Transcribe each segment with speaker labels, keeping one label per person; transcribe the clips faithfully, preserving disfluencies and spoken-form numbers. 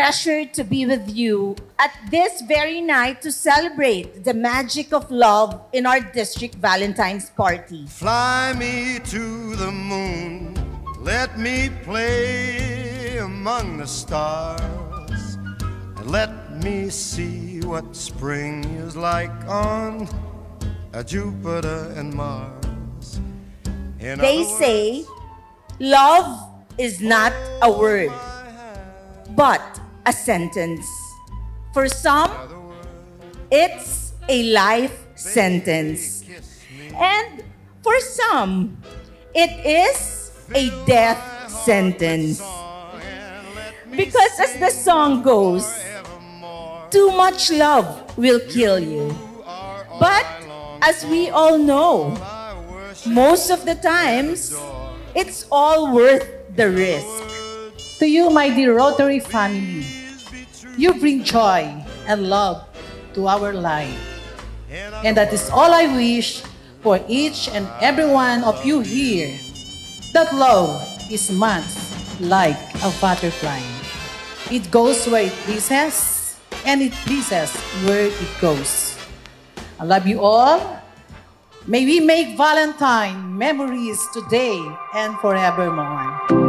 Speaker 1: pleasure to be with you at this very night to celebrate the magic of love in our district Valentine's party.
Speaker 2: Fly me to the moon, let me play among the stars, and let me see what spring is like on a Jupiter and Mars. In
Speaker 1: They say love is not a word, but a sentence. For some, it's a life sentence. And for some, it is a death sentence. Because as the song goes, too much love will kill you. But as we all know, most of the times, it's all worth the risk.
Speaker 3: To you, my dear Rotary family, you bring joy and love to our life. And that is all I wish for each and every one of you here, that love is much like a butterfly. It goes where it pleases, and it pleases where it goes. I love you all. May we make Valentine memories today and forevermore.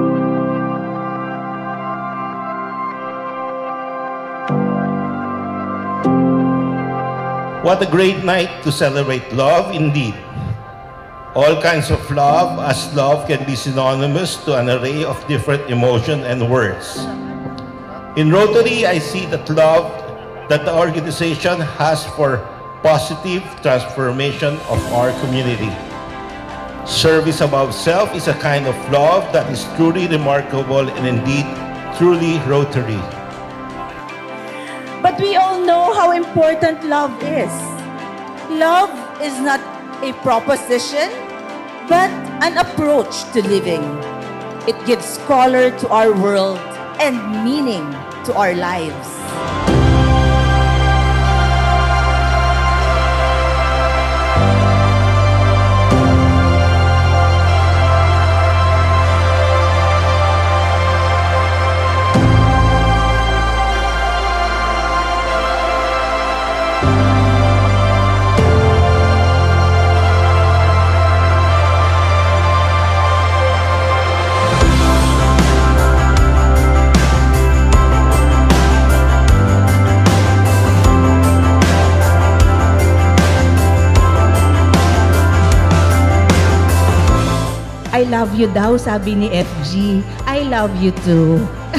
Speaker 4: What a great night to celebrate love indeed. All kinds of love, as love can be synonymous to an array of different emotions and words. In Rotary, I see that love that the organization has for positive transformation of our community. Service above self is a kind of love that is truly remarkable and indeed truly Rotary.
Speaker 1: But we all know how important love is. Love is not a proposition, but an approach to living. It gives color to our world and meaning to our lives.
Speaker 5: I love you daw, sabi ni F G. I love you too.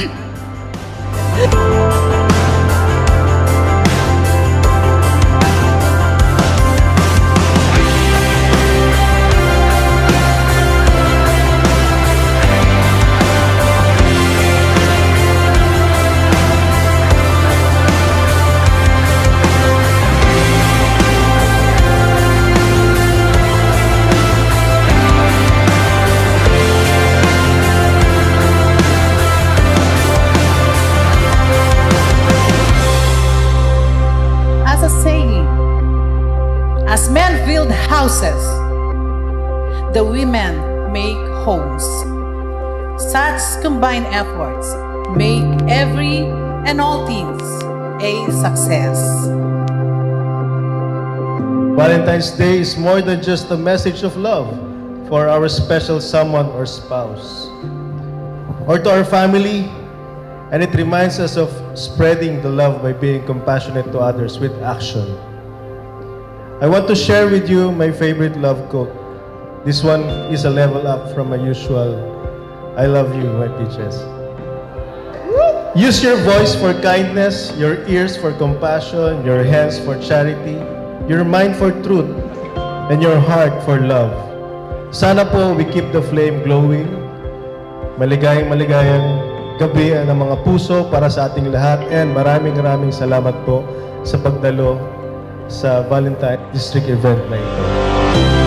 Speaker 3: As men build houses, the women make homes. Such combined efforts make every and all things a success.
Speaker 6: Valentine's Day is more than just a message of love for our special someone or spouse, or to our family, and it reminds us of spreading the love by being compassionate to others with action. I want to share with you my favorite love quote. This one is a level up from my usual, I love you, my peaches. Use your voice for kindness, your ears for compassion, your hands for charity, your mind for truth, and your heart for love. Sana po we keep the flame glowing. Maligayang maligayang gabi ng mga puso para sa ating lahat, and maraming maraming salamat po sa pagdalo sa Valentine District event na ito.